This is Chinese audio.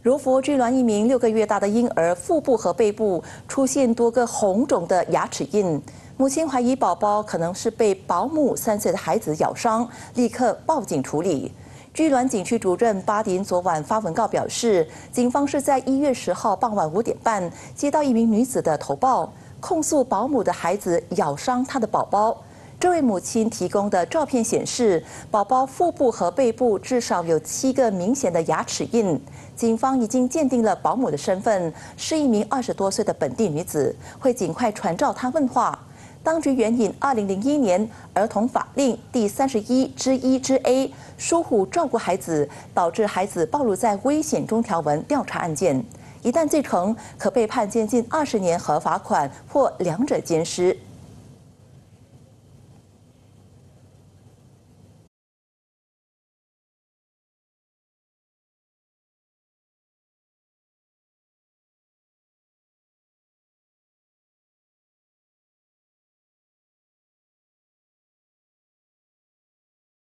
柔佛居銮一名6个月大的婴儿腹部和背部出现多个红肿的牙齿印，母亲怀疑宝宝可能是被保姆3岁的孩子咬伤，立刻报警处理。居銮警区主任巴迪恩昨晚发文告表示，警方是在1月10号傍晚5点半接到一名女子的投报，控诉保姆的孩子咬伤她的宝宝。这位母亲提供的照片显示，宝宝腹部和背部至少有7个明显的牙齿印。警方已经鉴定了保姆的身份，是一名20多岁的本地女子，会尽快传召她问话。当局援引2001年儿童法令第31之1之 A 疏忽照顾孩子，导致孩子暴露在危险中条文调查案件，一旦罪成，可被判监禁20年和罚款或两者兼施。